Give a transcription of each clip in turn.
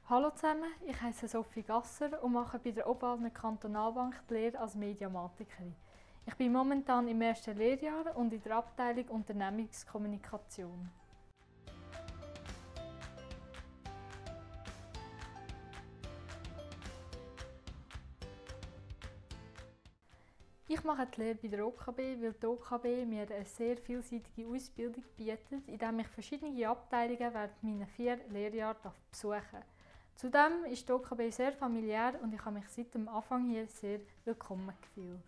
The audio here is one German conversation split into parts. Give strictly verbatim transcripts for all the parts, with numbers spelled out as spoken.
Hallo zusammen, ich heiße Sophie Gasser und mache bei der Obwaldner Kantonalbank die Lehre als Mediamatikerin. Ich bin momentan im ersten Lehrjahr und in der Abteilung Unternehmenskommunikation. Ich mache die Lehre bei der O K B, weil die O K B mir eine sehr vielseitige Ausbildung bietet, indem ich verschiedene Abteilungen während meiner vier Lehrjahre besuchen darf. Zudem ist die O K B sehr familiär und ich habe mich seit dem Anfang hier sehr willkommen gefühlt.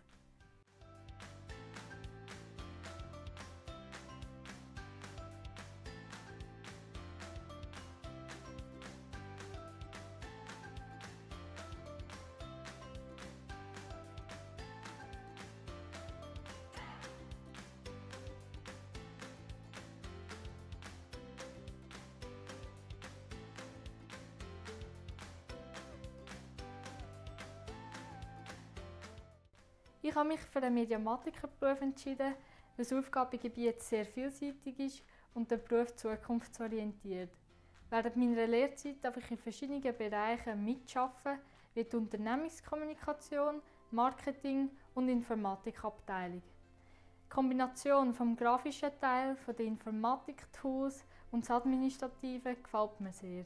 Ich habe mich für den Mediamatikerberuf entschieden, weil das Aufgabengebiet sehr vielseitig ist und der Beruf zukunftsorientiert. Während meiner Lehrzeit darf ich in verschiedenen Bereichen mitarbeiten, wie die Unternehmenskommunikation, Marketing und Informatikabteilung. Die Kombination vom grafischen Teil, von den Informatik-Tools und das Administrative gefällt mir sehr.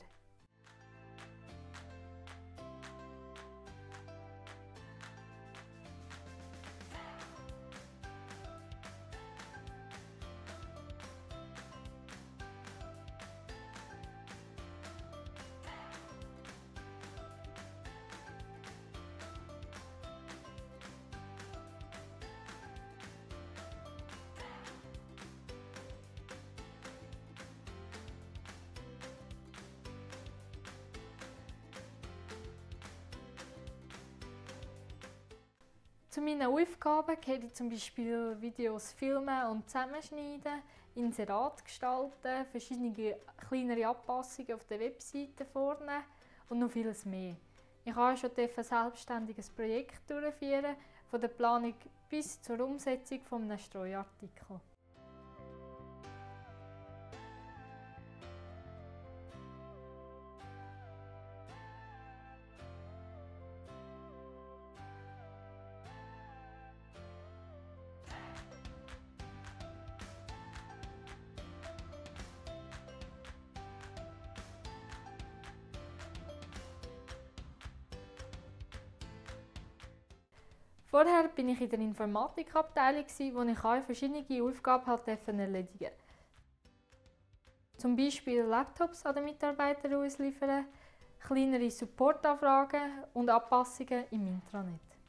Zu meinen Aufgaben gehört zum Beispiel Videos filmen und zusammenschneiden, Inserate gestalten, verschiedene kleinere Anpassungen auf der Webseite vornehmen und noch vieles mehr. Ich habe schon ein selbstständiges Projekt durchführen, von der Planung bis zur Umsetzung eines Streuartikels. Vorher war ich in der Informatikabteilung, wo ich verschiedene Aufgaben erledigen durfte. Zum Beispiel Laptops an den Mitarbeiter ausliefern, kleinere Supportanfragen und Anpassungen im Intranet.